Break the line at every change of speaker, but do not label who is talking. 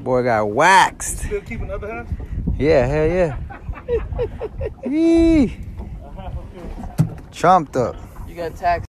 Boy got waxed.
Still keeping the other half?
Yeah, hell yeah. Yee. Trumped up.
You got tax.